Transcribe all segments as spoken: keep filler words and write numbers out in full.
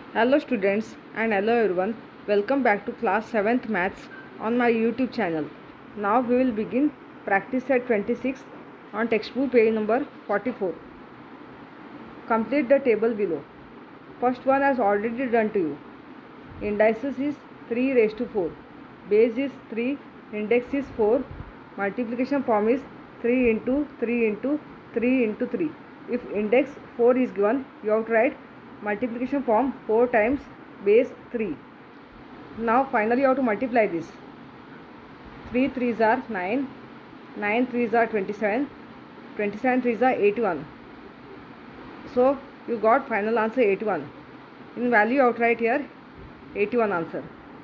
Hello students and hello everyone. Welcome back to class seventh maths on my YouTube channel. Now we will begin practice set twenty-six on textbook page number forty-four. Complete the table below. First one has already done to you. Indices is three raised to four. Base is three. Index is four. Multiplication form is three into three into three into three. If index four is given, you have to write multiplication form four times base three. Now finally you have to multiply this. three threes are nine, nine threes are twenty-seven, twenty-seven threes are eighty-one. So you got final answer eighty-one. In value you have to write here eighty-one answer.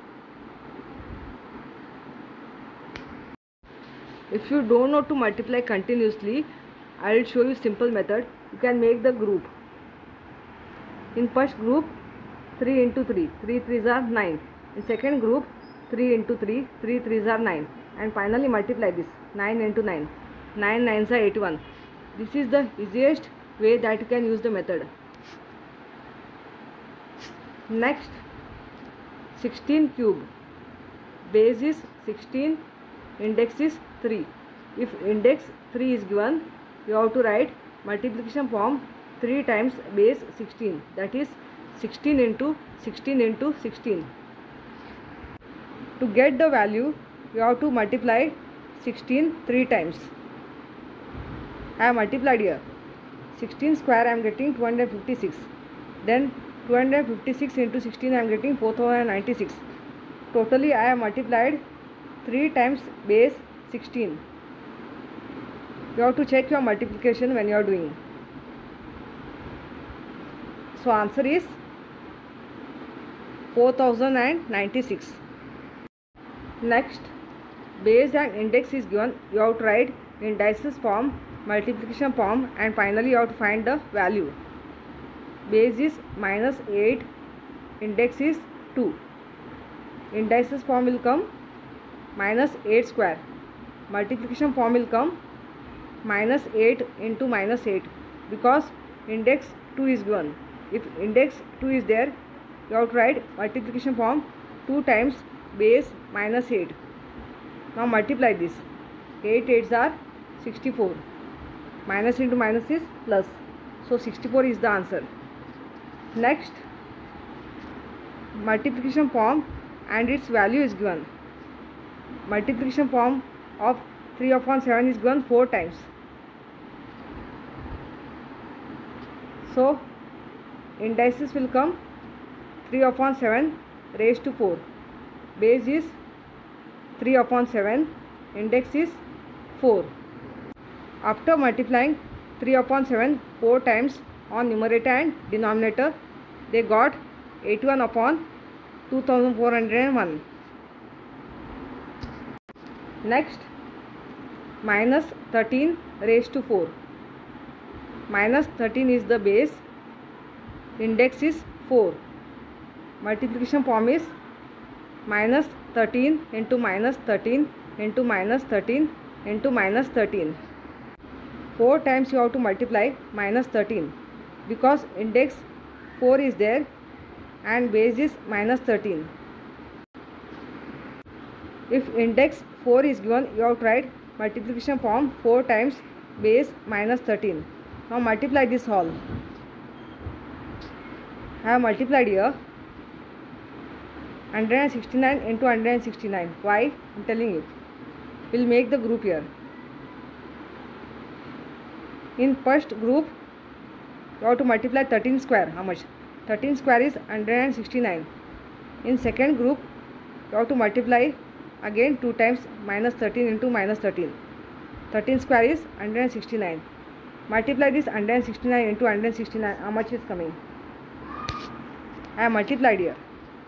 If you don't know to multiply continuously, I will show you simple method. You can make the group. In first group, three into three, three threes are nine. In second group, three into three, three threes are nine. And finally multiply this, nine into nine, nine nines are eighty-one. This is the easiest way that you can use the method. Next, sixteen cube. Base is sixteen, index is three. If index three is given, you have to write multiplication form three times base sixteen, that is sixteen into sixteen into sixteen. To get the value, you have to multiply sixteen three times. I have multiplied here. sixteen square I am getting two hundred fifty-six. Then two hundred fifty-six into sixteen I am getting four thousand ninety-six. Totally I have multiplied three times base sixteen. You have to check your multiplication when you are doing. So answer is four thousand ninety-six. Next, base and index is given. You have to write indices form, multiplication form, and finally you have to find the value. Base is minus eight, index is two. Indices form will come minus eight square. Multiplication form will come minus eight into minus eight, because index two is given. If index two is there, you have to write multiplication form two times base minus eight. Now multiply this. eight eights are sixty-four. Minus into minus is plus. So sixty-four is the answer. Next, multiplication form and its value is given. Multiplication form of three upon seven is given four times. So indices will come three upon seven raised to four. Base is three upon seven. Index is four. After multiplying three upon seven four times on numerator and denominator, they got eighty-one upon two thousand four hundred one. Next, minus thirteen raised to four. Minus thirteen is the base. Index is four. Multiplication form is minus thirteen into minus thirteen into minus thirteen into minus thirteen. four times you have to multiply minus thirteen, because index four is there and base is minus thirteen. If index four is given, you have to write multiplication form four times base minus thirteen. Now multiply this all. I have multiplied here one hundred sixty-nine into one hundred sixty-nine. Why? I am telling you. We will make the group here. In first group, you have to multiply thirteen square. How much? thirteen square is one hundred sixty-nine. In second group, you have to multiply again two times minus thirteen into minus thirteen. thirteen square is one hundred sixty-nine. Multiply this one hundred sixty-nine into one hundred sixty-nine. How much is coming? I have multiplied here.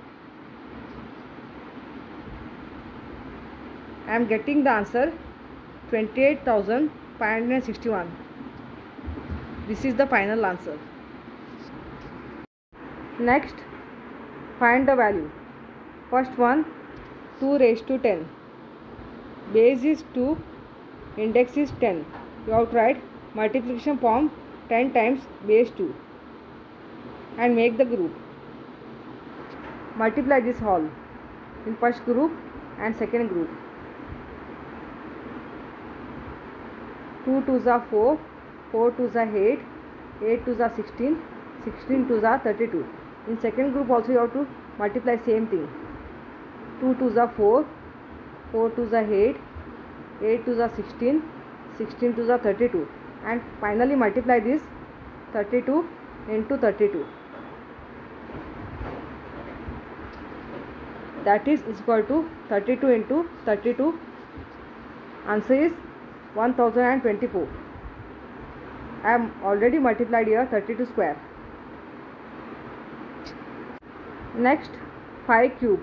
I am getting the answer twenty-eight thousand five hundred sixty-one. This is the final answer. Next, find the value. First one, two raised to ten. Base is two, index is ten. You have to write multiplication form ten times base two and make the group. Multiply this all in first group and second group. two twos are four, four twos are eight, eight twos are sixteen, sixteen twos are thirty-two. In second group also you have to multiply same thing. two twos are four, four twos are eight, eight twos are sixteen, sixteen twos are thirty-two, and finally multiply this thirty-two into thirty-two. That is equal to thirty-two into thirty-two. Answer is one thousand twenty-four. I am already multiplied here thirty-two square. Next, five cube.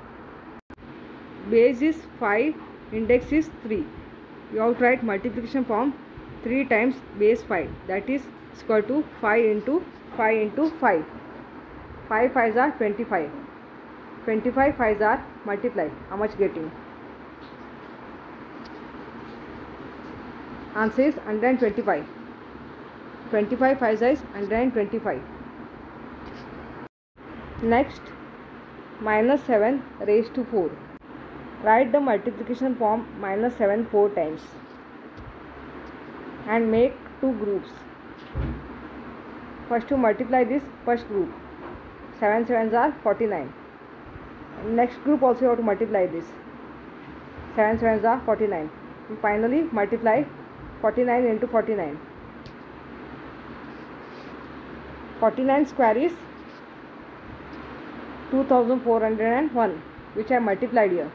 Base is five, index is three. You have to write multiplication form three times base five. That is equal to five into five into five. five fives are twenty-five. twenty-five fives are multiply. How much getting? Answer is one hundred twenty-five. twenty-five fives is one hundred twenty-five. Next, minus seven raised to four. Write the multiplication form minus seven four times and make two groups. First to multiply this first group. seven sevens are forty-nine. Next group also you have to multiply this. seven sevens are forty-nine. And finally multiply forty-nine into forty-nine. forty-nine square is two thousand four hundred one, which I multiplied here.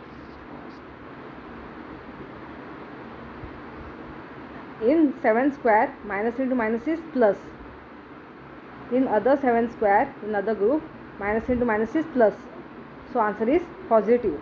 In seven square, minus into minus is plus. In other seven square, in other group, minus into minus is plus. So answer is positive.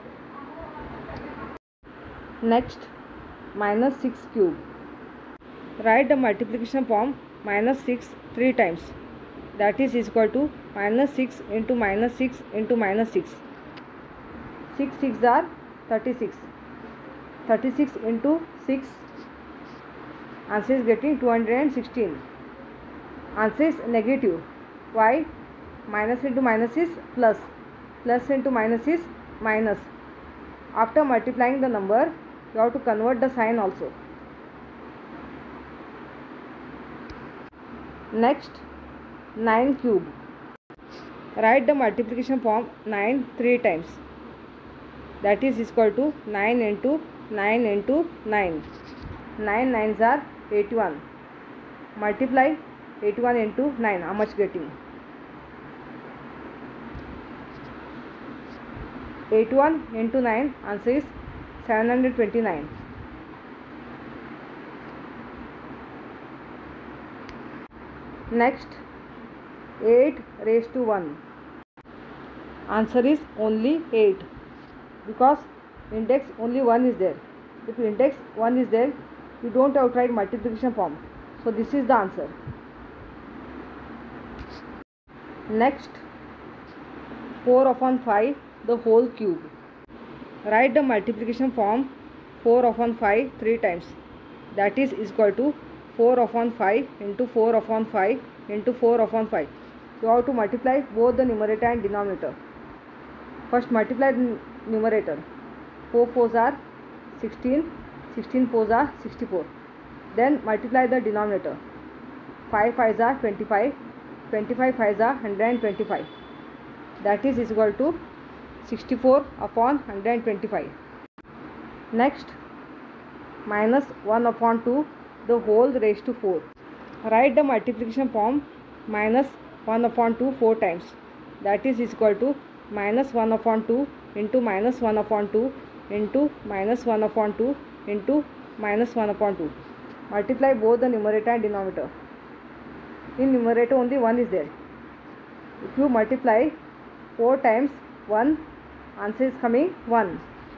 Next, minus six cube. Write the multiplication form minus six three times. That is equal to minus six into minus six into minus six. six six are thirty-six. thirty-six into six. Answer is getting two hundred sixteen. Answer is negative. Why? Minus into minus is plus. Plus into minus is minus. After multiplying the number, you have to convert the sign also. Next, nine cube. Write the multiplication form nine three times. That is equal to nine into nine into nine. nine nines are eighty-one. Multiply eighty-one into nine. How much getting? eighty-one into nine. Answer is seven hundred twenty-nine. Next, eight raised to one. Answer is only eight, because index only one is there. If index one is there, you don't have to write multiplication form. So this is the answer. Next, four upon five, the whole cube. Write the multiplication form four upon five three times. That is equal to four upon five into four upon five into four upon five. You have to multiply both the numerator and denominator. First multiply the numerator. four fours are sixteen, sixteen fours are sixty-four. Then multiply the denominator. five fives are twenty-five, twenty-five fives are one hundred twenty-five. That is equal to sixty-four upon one hundred twenty-five. Next, minus one upon two, the whole raised to four. Write the multiplication form minus one upon two four times. That is equal to minus one upon two into minus one upon two into minus one upon two into minus one upon two. Multiply both the numerator and denominator. In numerator only one is there. If you multiply four times one, answer is coming one.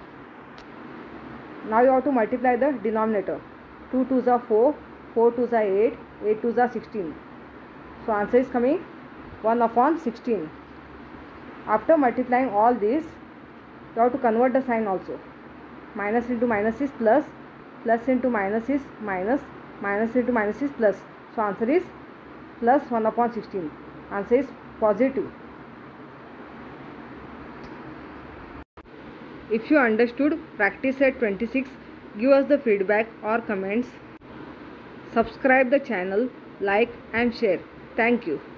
Now you have to multiply the denominator. two twos are four, four twos are eight, eight twos are sixteen. So answer is coming one upon sixteen. After multiplying all these, you have to convert the sign also. Minus into minus is plus, plus into minus is minus, minus into minus is plus. So answer is plus one upon sixteen. Answer is positive. If you understood practice set twenty-six, give us the feedback or comments. Subscribe the channel, like and share. Thank you.